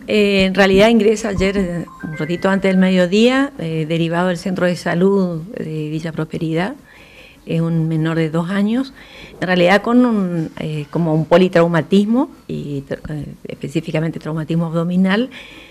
En realidad ingresa ayer, un ratito antes del mediodía, derivado del centro de salud de Villa Prosperidad. Es un menor de 2 años, en realidad con como un politraumatismo, y específicamente traumatismo abdominal.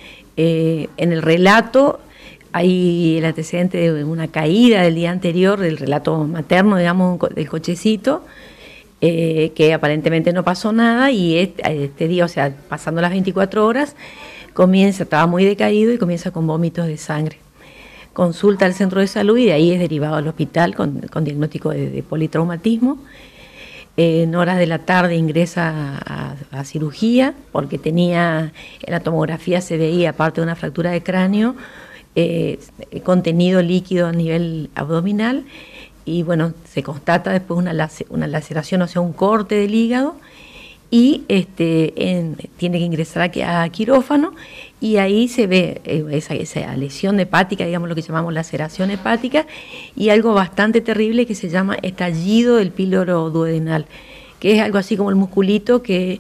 En el relato hay el antecedente de una caída del día anterior, del relato materno, digamos, del cochecito, que aparentemente no pasó nada, y este día, o sea, pasando las 24 horas, estaba muy decaído y comienza con vómitos de sangre. Consulta al centro de salud y de ahí es derivado al hospital con diagnóstico de politraumatismo. En horas de la tarde ingresa a cirugía porque en la tomografía se veía, aparte de una fractura de cráneo, contenido líquido a nivel abdominal, y bueno, se constata después una laceración, o sea, un corte del hígado, y tiene que ingresar a quirófano, y ahí se ve esa lesión hepática, digamos, lo que llamamos laceración hepática, y algo bastante terrible que se llama estallido del píloro duodenal, que es algo así como el musculito que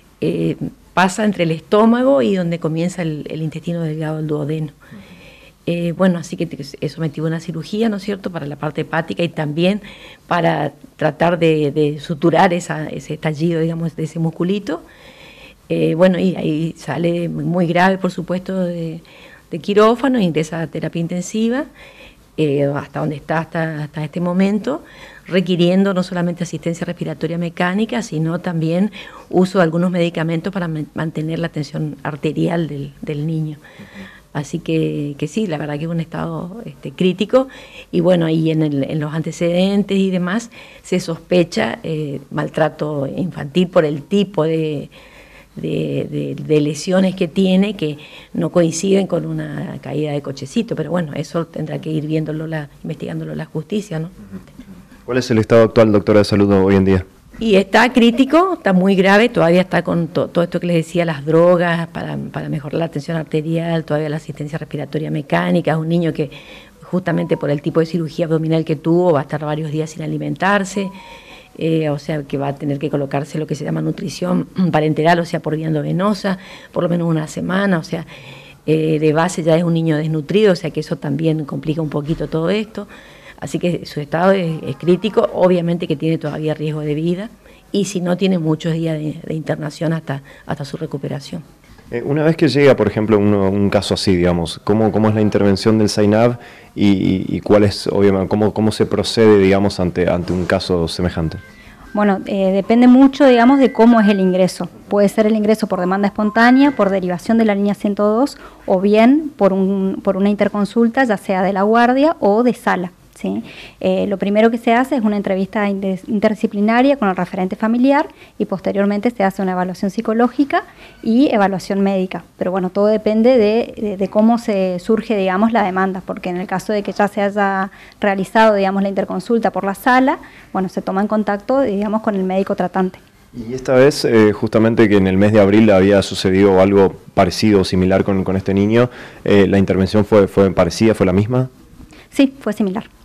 pasa entre el estómago y donde comienza el intestino delgado, el duodeno. Bueno, así que es sometido a una cirugía, ¿no es cierto?, para la parte hepática y también para tratar de suturar ese estallido, digamos, de ese musculito. Bueno, y ahí sale muy grave, por supuesto, de quirófano, ingresa a terapia intensiva, hasta donde está hasta este momento, requiriendo no solamente asistencia respiratoria mecánica, sino también uso de algunos medicamentos para mantener la tensión arterial del niño. Así que sí, la verdad que es un estado crítico, y bueno, y en los antecedentes y demás se sospecha maltrato infantil por el tipo de lesiones que tiene, que no coinciden con una caída de cochecito, pero bueno, eso tendrá que ir investigándolo la justicia, ¿no? ¿Cuál es el estado actual, doctora, de salud hoy en día? Y está crítico, está muy grave, todavía está con todo esto que les decía, las drogas para mejorar la tensión arterial, todavía la asistencia respiratoria mecánica. Es un niño que justamente por el tipo de cirugía abdominal que tuvo va a estar varios días sin alimentarse, o sea que va a tener que colocarse lo que se llama nutrición parenteral, o sea por vía endovenosa, por lo menos una semana, o sea, de base ya es un niño desnutrido, o sea que eso también complica un poquito todo esto. Así que su estado es crítico, obviamente que tiene todavía riesgo de vida, y si no, tiene muchos días de internación hasta su recuperación. Una vez que llega, por ejemplo, un caso así, digamos, ¿cómo es la intervención del SAINAV y cuál es, obviamente, cómo se procede, digamos, ante un caso semejante? Bueno, depende mucho, digamos, de cómo es el ingreso. Puede ser el ingreso por demanda espontánea, por derivación de la línea 102, o bien por una interconsulta, ya sea de la guardia o de sala. ¿Sí? Lo primero que se hace es una entrevista interdisciplinaria con el referente familiar, y posteriormente se hace una evaluación psicológica y evaluación médica. Pero bueno, todo depende de cómo se surge, digamos, la demanda, porque en el caso de que ya se haya realizado, digamos, la interconsulta por la sala, bueno, se toma en contacto, digamos, con el médico tratante. Y esta vez, justamente que en el mes de abril había sucedido algo parecido o similar con este niño, ¿la intervención fue parecida, fue la misma? Sí, fue similar.